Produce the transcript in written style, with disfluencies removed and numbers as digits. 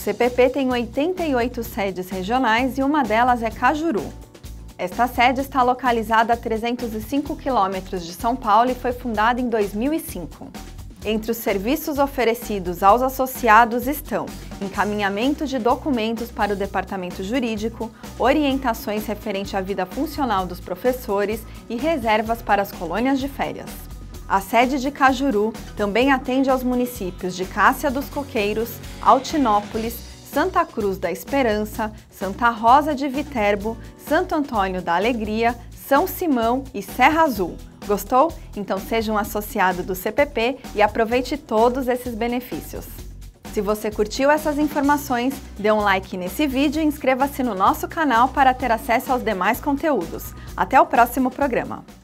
CPP tem 88 sedes regionais e uma delas é Cajuru. Esta sede está localizada a 305 quilômetros de São Paulo e foi fundada em 2005. Entre os serviços oferecidos aos associados estão encaminhamento de documentos para o departamento jurídico, orientações referente à vida funcional dos professores e reservas para as colônias de férias. A sede de Cajuru também atende aos municípios de Cássia dos Coqueiros, Altinópolis, Santa Cruz da Esperança, Santa Rosa de Viterbo, Santo Antônio da Alegria, São Simão e Serra Azul. Gostou? Então seja um associado do CPP e aproveite todos esses benefícios. Se você curtiu essas informações, dê um like nesse vídeo e inscreva-se no nosso canal para ter acesso aos demais conteúdos. Até o próximo programa!